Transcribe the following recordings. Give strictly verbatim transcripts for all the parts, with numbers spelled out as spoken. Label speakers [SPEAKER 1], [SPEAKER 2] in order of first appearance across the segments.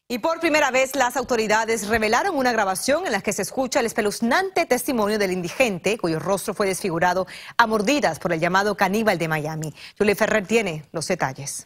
[SPEAKER 1] Y por primera vez las autoridades revelaron una grabación en la que se escucha el espeluznante testimonio del indigente, cuyo rostro fue desfigurado a mordidas por el llamado caníbal de Miami. Julie Ferrer tiene los detalles.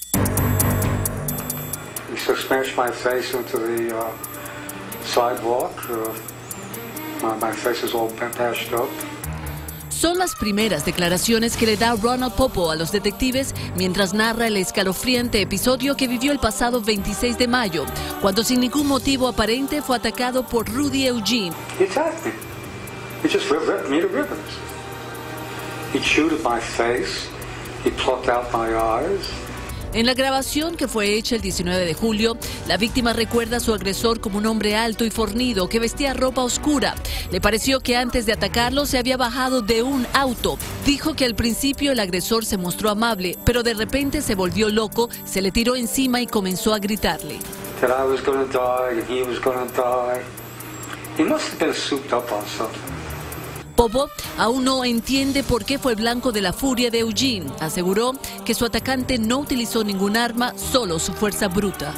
[SPEAKER 2] He smashed my face into the uh, sidewalk. Uh, my, my face is all bashed up.
[SPEAKER 3] Son las primeras declaraciones que le da Ronald Popo a los detectives mientras narra el escalofriante episodio que vivió el pasado veintiséis de mayo, cuando sin ningún motivo aparente fue atacado por Rudy Eugene.
[SPEAKER 2] He attacked me. He just ripped me to ribbons. He chewed at my face. He plucked out my eyes.
[SPEAKER 3] En la grabación que fue hecha el diecinueve de julio, la víctima recuerda a su agresor como un hombre alto y fornido que vestía ropa oscura. Le pareció que antes de atacarlo se había bajado de un auto. Dijo que al principio el agresor se mostró amable, pero de repente se volvió loco, se le tiró encima y comenzó a gritarle.
[SPEAKER 2] That I was gonna die and he was gonna die. He must have been souped up on something.
[SPEAKER 3] Popo aún no entiende por qué fue blanco de la furia de Eugene. Aseguró que su atacante no utilizó ningún arma, solo su fuerza bruta.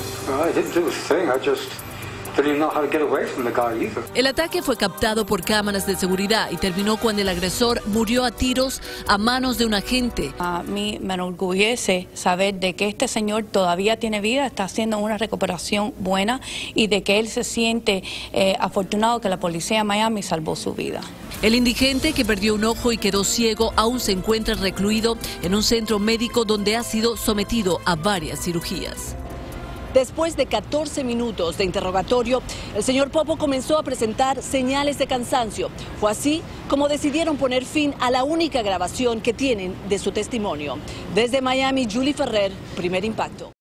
[SPEAKER 3] El ataque fue captado por cámaras de seguridad y terminó cuando el agresor murió a tiros a manos de un agente.
[SPEAKER 4] A mí me enorgullece saber de que este señor todavía tiene vida, está haciendo una recuperación buena y de que él se siente eh, afortunado que la policía de Miami salvó su vida.
[SPEAKER 3] El indigente, que perdió un ojo y quedó ciego, aún se encuentra recluido en un centro médico donde ha sido sometido a varias cirugías.
[SPEAKER 5] Después de catorce minutos de interrogatorio, el señor Popo comenzó a presentar señales de cansancio. Fue así como decidieron poner fin a la única grabación que tienen de su testimonio. Desde Miami, Julie Ferrer, Primer Impacto.